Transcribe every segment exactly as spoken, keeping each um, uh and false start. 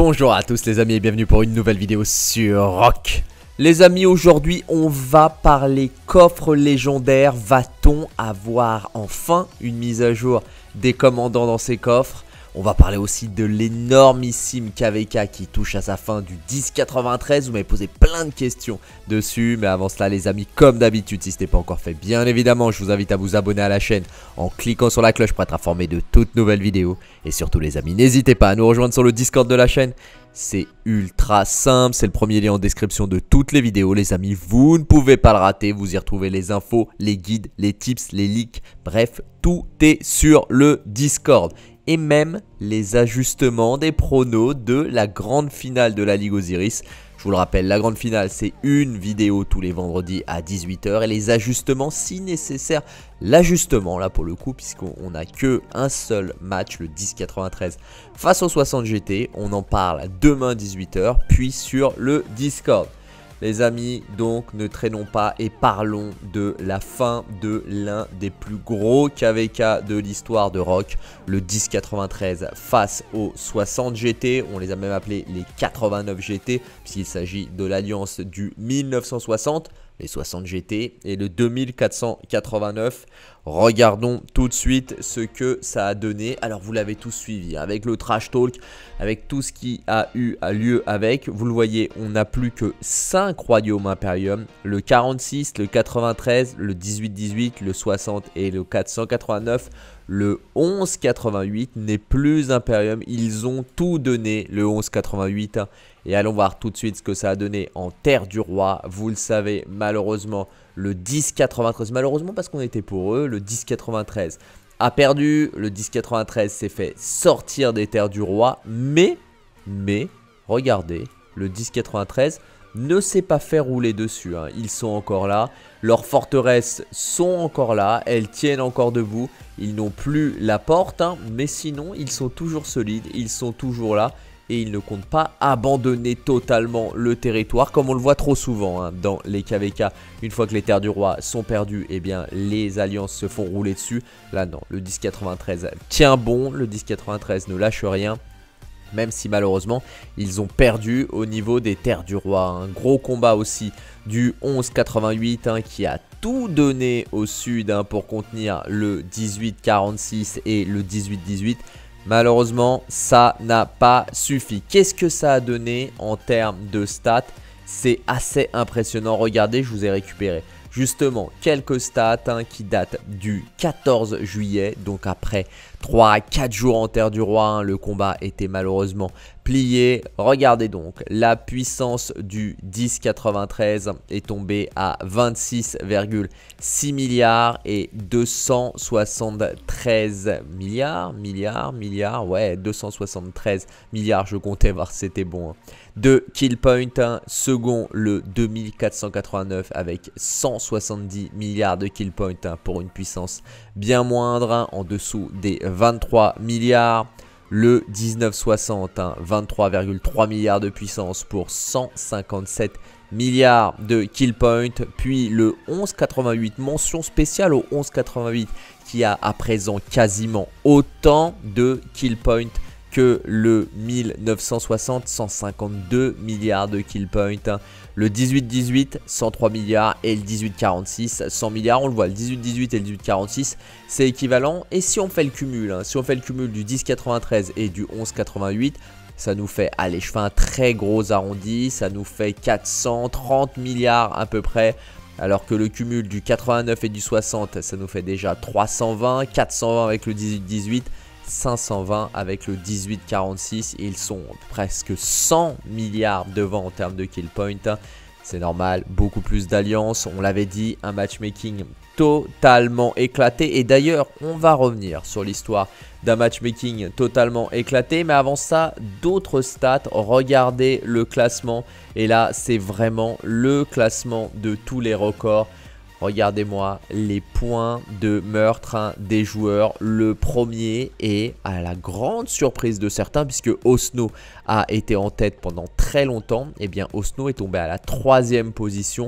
Bonjour à tous les amis et bienvenue pour une nouvelle vidéo sur Rock. Les amis, aujourd'hui on va parler coffre légendaire. Va-t-on avoir enfin une mise à jour des commandants dans ces coffres? On va parler aussi de l'énormissime K V K qui touche à sa fin du dix quatre-vingt-treize. Vous m'avez posé plein de questions dessus. Mais avant cela les amis, comme d'habitude, si ce n'est pas encore fait, bien évidemment, je vous invite à vous abonner à la chaîne en cliquant sur la cloche pour être informé de toutes nouvelles vidéos. Et surtout les amis, n'hésitez pas à nous rejoindre sur le Discord de la chaîne. C'est ultra simple, c'est le premier lien en description de toutes les vidéos les amis. Vous ne pouvez pas le rater, vous y retrouvez les infos, les guides, les tips, les leaks. Bref, tout est sur le Discord. Et même les ajustements des pronos de la grande finale de la Ligue Osiris. Je vous le rappelle, la grande finale, c'est une vidéo tous les vendredis à dix-huit heures. Et les ajustements, si nécessaire, l'ajustement là pour le coup, puisqu'on n'a que un seul match, le dix quatre-vingt-treize face au soixante G T. On en parle demain dix-huit heures, puis sur le Discord. Les amis, donc ne traînons pas et parlons de la fin de l'un des plus gros K V K de l'histoire de Rock, le dix quatre-vingt-treize face au soixante G T. On les a même appelés les quatre-vingt-neuf G T puisqu'il s'agit de l'alliance du mille neuf cent soixante, les soixante G T et le deux mille quatre cent quatre-vingt-neuf. Regardons tout de suite ce que ça a donné. Alors vous l'avez tous suivi avec le trash talk, avec tout ce qui a eu lieu avec. Vous le voyez, on n'a plus que cinq royaumes Imperium. Le quarante-six, le quatre-vingt-treize, le dix-huit dix-huit, le soixante et le quatre cent quatre-vingt-neuf. Le onze quatre-vingt-huit n'est plus Imperium. Ils ont tout donné, le onze quatre-vingt-huit. Et allons voir tout de suite ce que ça a donné en Terre du Roi. Vous le savez, malheureusement, le dix quatre-vingt-treize, malheureusement parce qu'on était pour eux, le dix quatre-vingt-treize a perdu. Le dix quatre-vingt-treize s'est fait sortir des Terres du Roi. Mais, mais, regardez, le dix quatre-vingt-treize ne s'est pas fait rouler dessus. Hein. Ils sont encore là. Leurs forteresses sont encore là. Elles tiennent encore debout. Ils n'ont plus la porte. Hein, mais sinon, ils sont toujours solides. Ils sont toujours là. Et ils ne comptent pas abandonner totalement le territoire comme on le voit trop souvent hein, dans les K V K. Une fois que les terres du roi sont perdues, eh bien les alliances se font rouler dessus. Là non, le dix quatre-vingt-treize tient bon, le dix quatre-vingt-treize ne lâche rien. Même si malheureusement ils ont perdu au niveau des terres du roi. Un gros combat aussi du onze quatre-vingt-huit hein, qui a tout donné au sud hein, pour contenir le dix-huit quarante-six et le dix-huit dix-huit. Malheureusement, ça n'a pas suffi. Qu'est-ce que ça a donné en termes de stats? C'est assez impressionnant. Regardez, je vous ai récupéré justement quelques stats hein, qui datent du quatorze juillet. Donc après trois à quatre jours en Terre du Roi, hein, le combat était malheureusement plié. Regardez donc, la puissance du dix quatre-vingt-treize est tombée à vingt-six virgule six milliards et deux cent soixante-treize milliards, milliards, milliards, ouais, deux cent soixante-treize milliards, je comptais voir si c'était bon. Hein. De kill point, hein, second le deux mille quatre cent quatre-vingt-neuf avec cent soixante-dix milliards de kill point hein, pour une puissance bien moindre, hein, en dessous des vingt-trois milliards. Le dix-neuf soixante, hein, vingt-trois virgule trois milliards de puissance pour cent cinquante-sept milliards de kill point. Puis le onze quatre-vingt-huit, mention spéciale au onze quatre-vingt-huit qui a à présent quasiment autant de kill point que le mille neuf cent soixante, cent cinquante-deux milliards de kill point. Le dix-huit dix-huit, cent trois milliards et le dix-huit quarante-six, cent milliards. On le voit, le dix-huit dix-huit et le dix-huit quarante-six, c'est équivalent. Et si on fait le cumul, hein, si on fait le cumul du dix quatre-vingt-treize et du onze quatre-vingt-huit, ça nous fait, allez, je fais un très gros arrondi, ça nous fait quatre cent trente milliards à peu près. Alors que le cumul du quatre-vingt-neuf et du soixante, ça nous fait déjà trois cent vingt, quatre cent vingt avec le dix-huit dix-huit. cinq cent vingt avec le dix-huit quarante-six et ils sont presque cent milliards devant en termes de kill point. C'est normal, beaucoup plus d'alliances. On l'avait dit, un matchmaking totalement éclaté. Et d'ailleurs, on va revenir sur l'histoire d'un matchmaking totalement éclaté. Mais avant ça, d'autres stats. Regardez le classement. Et là, c'est vraiment le classement de tous les records. Regardez-moi les points de meurtre hein, des joueurs. Le premier est à la grande surprise de certains, puisque Osno a été en tête pendant très longtemps. Et bien Osno est tombé à la troisième position.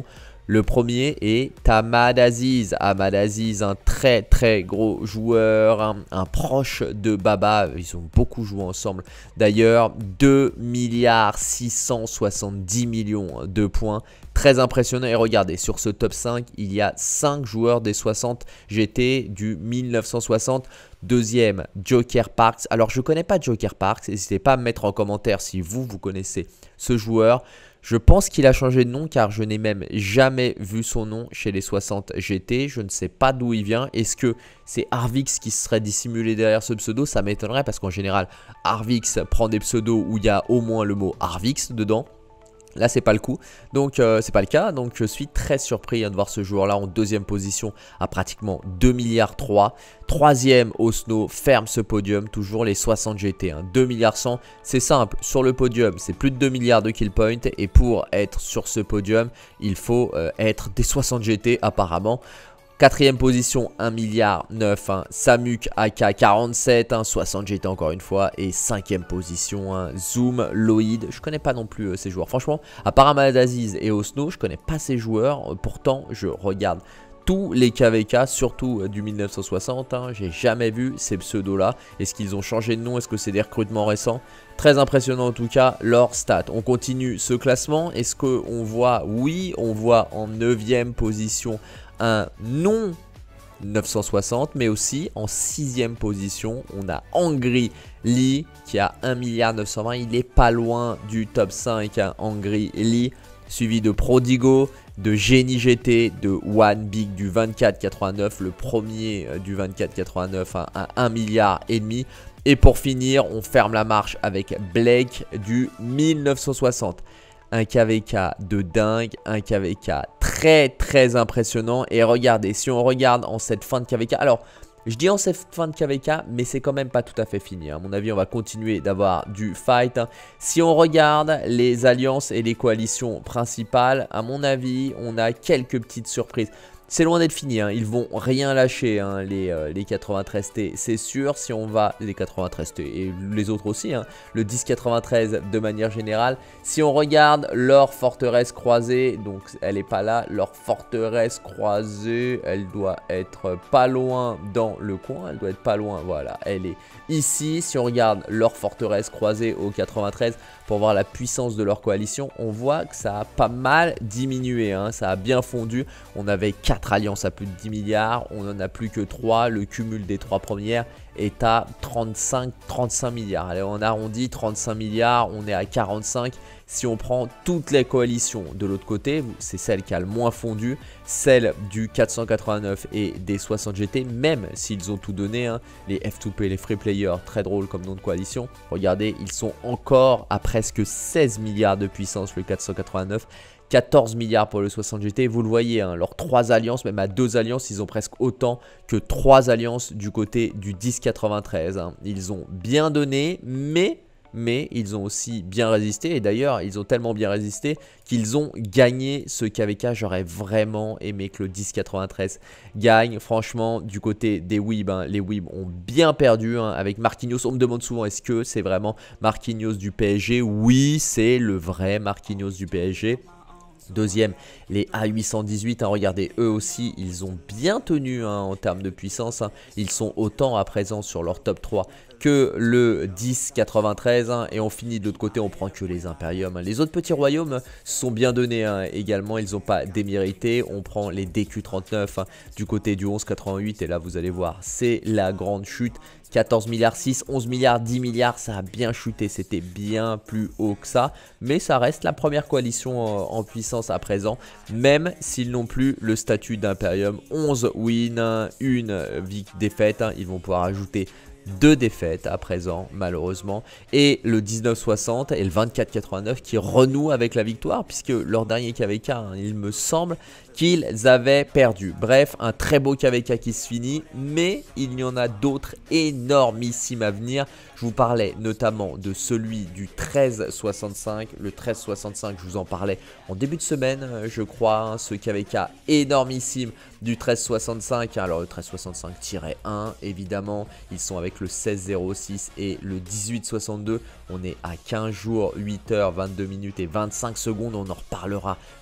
Le premier est Ahmad Aziz. Ahmad Aziz, un très très gros joueur, un, un proche de Baba. Ils ont beaucoup joué ensemble. D'ailleurs, deux milliards six cent soixante-dix millions de points. Très impressionnant. Et regardez, sur ce top cinq, il y a cinq joueurs des soixante G T du mille neuf cent soixante. Deuxième, Joker Parks. Alors, je ne connais pas Joker Parks. N'hésitez pas à me mettre en commentaire si vous, vous connaissez ce joueur. Je pense qu'il a changé de nom car je n'ai même jamais vu son nom chez les soixante G T. Je ne sais pas d'où il vient. Est-ce que c'est Arvix qui serait dissimulé derrière ce pseudo? Ça m'étonnerait parce qu'en général, Arvix prend des pseudos où il y a au moins le mot Arvix dedans. Là, c'est pas le coup, donc euh, c'est pas le cas. Donc, je suis très surpris hein, de voir ce joueur-là en deuxième position à pratiquement deux milliards trois. Troisième, Osno ferme ce podium, toujours les soixante G T. Hein, deux milliards cent, c'est simple. Sur le podium, c'est plus de deux milliards de kill point. Et pour être sur ce podium, il faut euh, être des soixante G T apparemment. Quatrième position, un milliard neuf, hein, Samuk A K quarante-sept, hein, soixante G T encore une fois. Et cinquième position, hein, Zoom Loïd. Je connais pas non plus euh, ces joueurs. Franchement, à part Ahmad Aziz et Osno, je connais pas ces joueurs. Euh, pourtant, je regarde tous les K V K, surtout euh, du mille neuf cent soixante. Hein, j'ai jamais vu ces pseudos-là. Est-ce qu'ils ont changé de nom? Est-ce que c'est des recrutements récents? Très impressionnant en tout cas, leurs stats. On continue ce classement. Est-ce qu'on voit? Oui, on voit en neuvième position un non neuf cent soixante, mais aussi en sixième position, on a Angry Lee qui a un milliard neuf cent vingt. Il est pas loin du top cinq, hein, Angry Lee, suivi de Prodigo, de Génie G T, de One Big du vingt-quatre quatre-vingt-neuf, le premier euh, du vingt-quatre quatre-vingt-neuf hein, à un milliard et demi. Et pour finir, on ferme la marche avec Blake du mille neuf cent soixante. Un K V K de dingue, un K V K très très impressionnant. Et regardez, si on regarde en cette fin de K V K, alors je dis en cette fin de K V K, mais c'est quand même pas tout à fait fini. À mon avis, on va continuer d'avoir du fight. Si on regarde les alliances et les coalitions principales, à mon avis, on a quelques petites surprises. C'est loin d'être fini, hein. Ils vont rien lâcher, hein, les, euh, les quatre-vingt-treize T, c'est sûr. Si on va, les quatre-vingt-treize T et les autres aussi, hein, le dix quatre-vingt-treize de manière générale. Si on regarde leur forteresse croisée, donc elle n'est pas là, leur forteresse croisée, elle doit être pas loin dans le coin, elle doit être pas loin, voilà, elle est ici. Si on regarde leur forteresse croisée au quatre-vingt-treize pour voir la puissance de leur coalition, on voit que ça a pas mal diminué, hein, ça a bien fondu. On avait quatre alliances à plus de dix milliards, on n'en a plus que trois, le cumul des trois premières est à trente-cinq trente-cinq milliards. Allez, on arrondit trente-cinq milliards, on est à quarante-cinq. Si on prend toutes les coalitions de l'autre côté, c'est celle qui a le moins fondu, celle du quatre cent quatre-vingt-neuf et des soixante G T, même s'ils ont tout donné, hein, les F deux P, les free players, très drôle comme nom de coalition. Regardez, ils sont encore à presque seize milliards de puissance, le quatre cent quatre-vingt-neuf. quatorze milliards pour le soixante G T, vous le voyez, hein, leurs trois alliances, même à deux alliances, ils ont presque autant que trois alliances du côté du dix quatre-vingt-treize. Hein. Ils ont bien donné, mais... mais ils ont aussi bien résisté. Et d'ailleurs, ils ont tellement bien résisté qu'ils ont gagné ce K V K. J'aurais vraiment aimé que le dix quatre-vingt-treize gagne. Franchement, du côté des Weeb, hein, les Weeb ont bien perdu hein, avec Marquinhos. On me demande souvent, est-ce que c'est vraiment Marquinhos du P S G? Oui, c'est le vrai Marquinhos du P S G. Deuxième, les A huit cent dix-huit, hein, regardez, eux aussi, ils ont bien tenu hein, en termes de puissance. Hein. Ils sont autant à présent sur leur top trois que le dix quatre-vingt-treize. Hein, et on finit de l'autre côté, on prend que les Imperium. Hein. Les autres petits royaumes sont bien donnés hein, également, ils n'ont pas démérité. On prend les D Q trente-neuf hein, du côté du onze quatre-vingt-huit. Et là, vous allez voir, c'est la grande chute. quatorze milliards six, onze milliards, dix milliards, ça a bien chuté, c'était bien plus haut que ça. Mais ça reste la première coalition en, en puissance à présent, même s'ils n'ont plus le statut d'Imperium. onze wins, une défaite, hein, ils vont pouvoir ajouter deux défaites à présent malheureusement, et le dix-neuf soixante et le vingt-quatre quatre-vingt-neuf qui renouent avec la victoire, puisque leur dernier K V K, hein, il me semble qu'ils avaient perdu. Bref, un très beau K V K qui se finit, mais il y en a d'autres énormissimes à venir. Je vous parlais notamment de celui du treize soixante-cinq, le treize soixante-cinq, je vous en parlais en début de semaine, je crois, hein, ce K V K énormissime du treize soixante-cinq. Alors le treize soixante-cinq un, évidemment, ils sont avec le seize zéro six et le dix-huit soixante-deux. On est à quinze jours, huit heures, vingt-deux minutes et vingt-cinq secondes. On en reparlera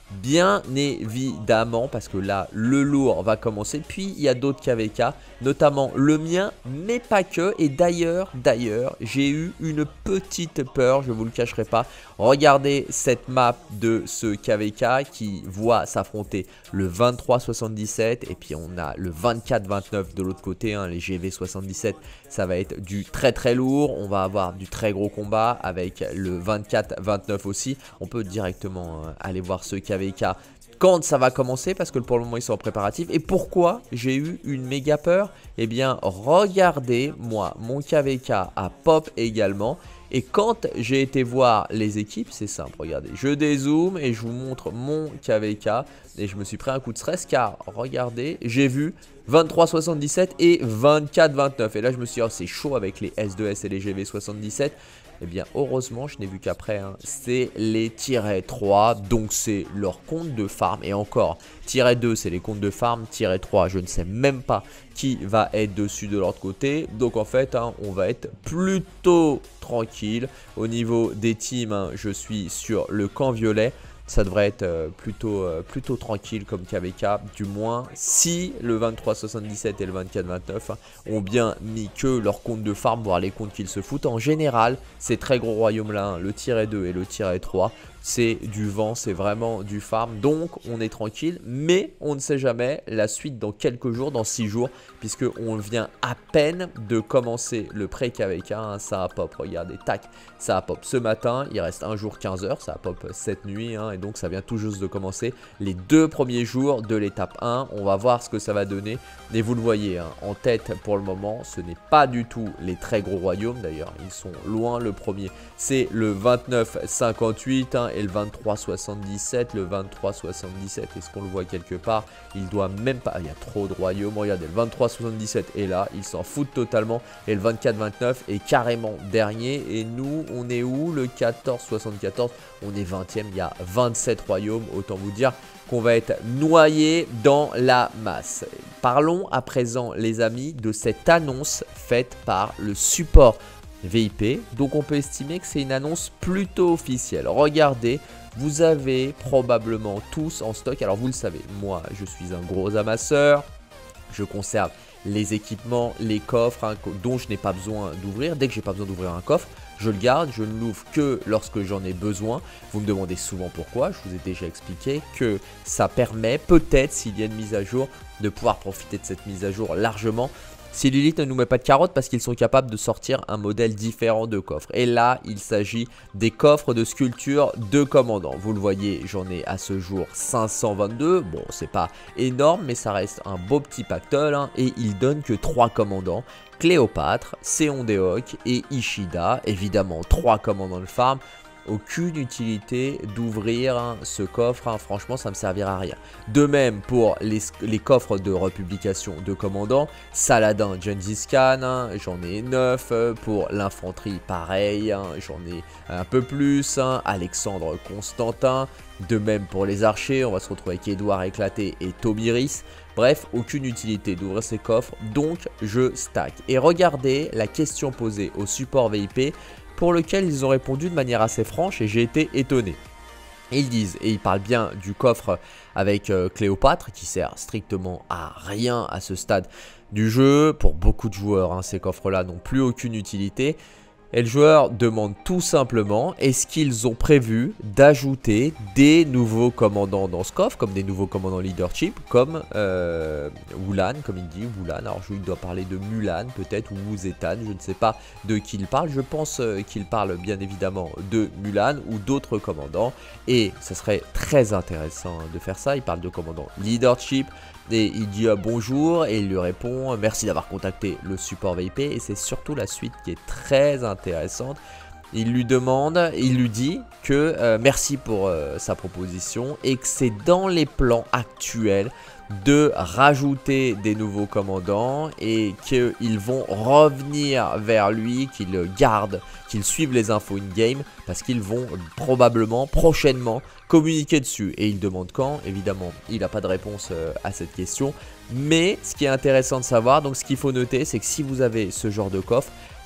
bien évidemment, parce que là, le lourd va commencer. Puis, il y a d'autres K V K, notamment le mien, mais pas que. Et d'ailleurs, d'ailleurs, j'ai eu une petite peur, je vous le cacherai pas. Regardez cette map de ce K V K qui voit s'affronter le vingt-trois soixante-dix-sept et puis on a le vingt-quatre vingt-neuf de l'autre côté, hein, les G V soixante-dix-sept, ça va être du très très lourd. On va avoir du très gros combat avec le vingt-quatre vingt-neuf aussi. On peut directement euh, aller voir ce K V K quand ça va commencer, parce que pour le moment ils sont en préparatif. Et pourquoi j'ai eu une méga peur? Eh bien regardez, moi mon K V K a pop également. Et quand j'ai été voir les équipes, c'est simple, regardez, je dézoome et je vous montre mon K V K. Et je me suis pris un coup de stress car, regardez, j'ai vu vingt-trois soixante-dix-sept et vingt-quatre vingt-neuf. Et là, je me suis dit, oh, c'est chaud avec les S deux S et les G V soixante-dix-sept. Eh bien, heureusement, je n'ai vu qu'après, hein, c'est les tirets trois, donc c'est leur compte de farm. Et encore, tiret deux, c'est les comptes de farm, tiret trois, je ne sais même pas qui va être dessus de l'autre côté. Donc en fait, hein, on va être plutôt tranquille. Au niveau des teams, hein, je suis sur le camp violet. Ça devrait être euh, plutôt, euh, plutôt tranquille comme K V K, du moins si le vingt-trois soixante-dix-sept et le vingt-quatre vingt-neuf hein, ont bien mis que leur compte de farm, voire les comptes qu'ils se foutent. En général, ces très gros royaumes là, hein, le tiret deux et le tiret trois, c'est du vent, c'est vraiment du farm. Donc on est tranquille, mais on ne sait jamais la suite dans quelques jours, dans six jours, puisque on vient à peine de commencer le pré-K V K, hein, ça a pop, regardez, tac, ça a pop ce matin, il reste un jour quinze heures, ça a pop cette nuit, hein, et donc ça vient tout juste de commencer les deux premiers jours de l'étape un. On va voir ce que ça va donner, et vous le voyez, hein, en tête pour le moment, ce n'est pas du tout les très gros royaumes, d'ailleurs, ils sont loin. Le premier, c'est le vingt-neuf cinquante-huit, hein, et le vingt-trois soixante-dix-sept, le vingt-trois soixante-dix-sept, est-ce qu'on le voit quelque part? Il doit même pas, il y a trop de royaumes, regardez, le vingt-trois soixante-dix-sept est là, il s'en fout totalement, et le vingt-quatre vingt-neuf est carrément dernier, et nous, on est où? Le quatorze soixante-quatorze, on est vingtième, il y a vingt-sept royaumes, autant vous dire qu'on va être noyé dans la masse. Parlons à présent, les amis, de cette annonce faite par le support V I P, donc on peut estimer que c'est une annonce plutôt officielle. Regardez, vous avez probablement tous en stock, alors vous le savez, moi je suis un gros amasseur, je conserve les équipements, les coffres hein, dont je n'ai pas besoin d'ouvrir. Dès que j'ai pas besoin d'ouvrir un coffre, je le garde, je ne l'ouvre que lorsque j'en ai besoin. Vous me demandez souvent pourquoi, je vous ai déjà expliqué que ça permet peut-être, s'il y a une mise à jour, de pouvoir profiter de cette mise à jour largement. Si Lilith ne nous met pas de carottes, parce qu'ils sont capables de sortir un modèle différent de coffre. Et là, il s'agit des coffres de sculpture de commandant. Vous le voyez, j'en ai à ce jour cinq cent vingt-deux. Bon, c'est pas énorme, mais ça reste un beau petit pactole. Hein, et il donne que trois commandants. Cléopâtre, Seondeok et Ishida. Évidemment, trois commandants de farm. Aucune utilité d'ouvrir hein, ce coffre, hein. Franchement ça me servira à rien. De même pour les, les coffres de republication de commandants, Saladin Gengis Khan, hein, j'en ai neuf, pour l'infanterie pareil, hein, j'en ai un peu plus, hein, Alexandre Constantin, de même pour les archers, on va se retrouver avec Édouard Éclaté et Tomiris. Bref, aucune utilité d'ouvrir ces coffres, donc je stack. Et regardez la question posée au support V I P, pour lequel ils ont répondu de manière assez franche et j'ai été étonné. Ils disent, et ils parlent bien du coffre avec euh, Cléopâtre qui sert strictement à rien à ce stade du jeu. Pour beaucoup de joueurs, hein, ces coffres-là n'ont plus aucune utilité. Et le joueur demande tout simplement, est-ce qu'ils ont prévu d'ajouter des nouveaux commandants dans ce coffre, comme des nouveaux commandants leadership, comme euh, Wulan, comme il dit, Wulan, alors je dois parler de Mulan peut-être, ou Wuzetan, je ne sais pas de qui il parle, je pense euh, qu'il parle bien évidemment de Mulan ou d'autres commandants, et ça serait très intéressant de faire ça. Il parle de commandant leadership, et il dit euh, bonjour, et il lui répond merci d'avoir contacté le support V I P, et c'est surtout la suite qui est très intéressante. Il lui demande, il lui dit que euh, merci pour euh, sa proposition et que c'est dans les plans actuels de rajouter des nouveaux commandants et qu'ils vont revenir vers lui, qu'ils gardent, qu'ils suivent les infos in-game parce qu'ils vont probablement, prochainement communiquer dessus. Et il demande quand, évidemment, il n'a pas de réponse euh, à cette question. Mais ce qui est intéressant de savoir, donc ce qu'il faut noter, c'est que si vous avez ce genre de coffre,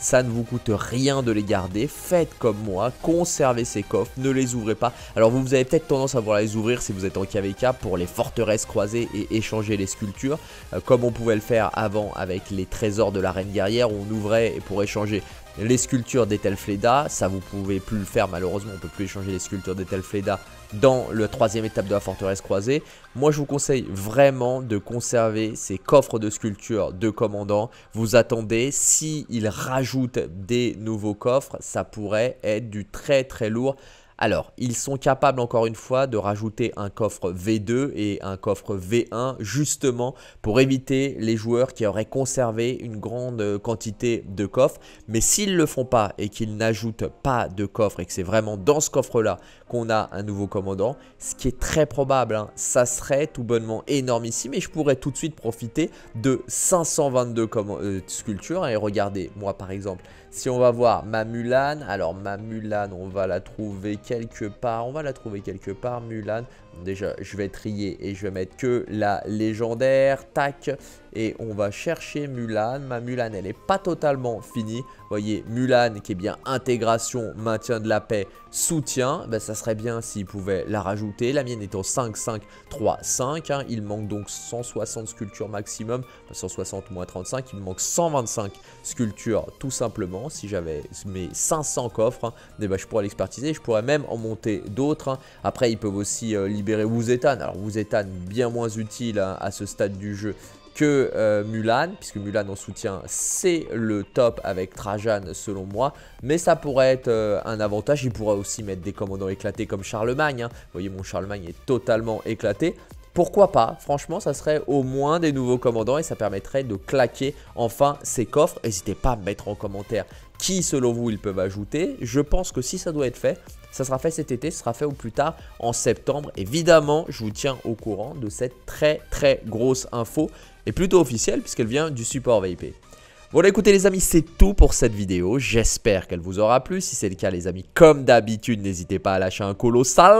ça ne vous coûte rien de les garder. Faites comme moi, conservez ces coffres, ne les ouvrez pas. Alors vous, vous avez peut-être tendance à vouloir les ouvrir si vous êtes en K V K pour les forteresses croisées et échanger les sculptures, euh, comme on pouvait le faire avant avec les trésors de la reine guerrière, où on ouvrait pour échanger les sculptures d'Ethelfleda. Ça vous pouvez plus le faire malheureusement, on peut plus échanger les sculptures d'Ethelfleda dans le troisième étape de la forteresse croisée. Moi je vous conseille vraiment de conserver ces coffres de sculptures de commandants. Vous attendez, s'ils rajoutent des nouveaux coffres, ça pourrait être du très très lourd. Alors, ils sont capables encore une fois de rajouter un coffre V deux et un coffre V un justement pour éviter les joueurs qui auraient conservé une grande quantité de coffres. Mais s'ils ne le font pas et qu'ils n'ajoutent pas de coffre et que c'est vraiment dans ce coffre-là qu'on a un nouveau commandant, ce qui est très probable, hein, ça serait tout bonnement énormissime et je pourrais tout de suite profiter de cinq cent vingt-deux euh, sculptures. Hein, et regardez, moi par exemple, si on va voir ma Mulan, alors ma Mulan, on va la trouver quelque part, on va la trouver quelque part, Mulan. Déjà, je vais trier et je vais mettre que la légendaire, tac, et on va chercher Mulan. Ma Mulan, elle n'est pas totalement finie. Vous voyez, Mulan qui est bien intégration, maintien de la paix, soutien, ben, ça serait bien s'il pouvait la rajouter. La mienne est en cinq, cinq, trois, cinq, hein. Il manque donc cent soixante sculptures maximum, cent soixante moins trente-cinq, il me manque cent vingt-cinq sculptures tout simplement. Si j'avais mes cinq cents coffres, hein, eh ben, je pourrais l'expertiser, je pourrais même en monter d'autres. Hein. Après, ils peuvent aussi euh, libérer Wuzetan. Alors Wuzetan, bien moins utile hein, à ce stade du jeu que euh, Mulan, puisque Mulan en soutien c'est le top avec Trajan selon moi, mais ça pourrait être euh, un avantage. Il pourrait aussi mettre des commandants éclatés comme Charlemagne, hein. Vous voyez, mon Charlemagne est totalement éclaté. Pourquoi pas? Franchement, ça serait au moins des nouveaux commandants et ça permettrait de claquer enfin ces coffres. N'hésitez pas à me mettre en commentaire qui selon vous ils peuvent ajouter. Je pense que si ça doit être fait, ça sera fait cet été, ce sera fait au plus tard en septembre. Évidemment, je vous tiens au courant de cette très très grosse info et plutôt officielle puisqu'elle vient du support V I P. Voilà, écoutez les amis, c'est tout pour cette vidéo. J'espère qu'elle vous aura plu. Si c'est le cas les amis, comme d'habitude, n'hésitez pas à lâcher un colossal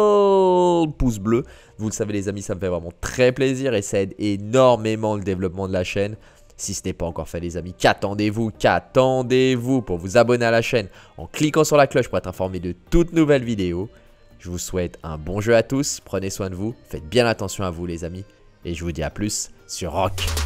pouce bleu. Vous le savez les amis, ça me fait vraiment très plaisir et ça aide énormément le développement de la chaîne. Si ce n'est pas encore fait les amis, qu'attendez-vous, qu'attendez-vous pour vous abonner à la chaîne en cliquant sur la cloche pour être informé de toutes nouvelles vidéos. Je vous souhaite un bon jeu à tous, prenez soin de vous, faites bien attention à vous les amis et je vous dis à plus sur Rock.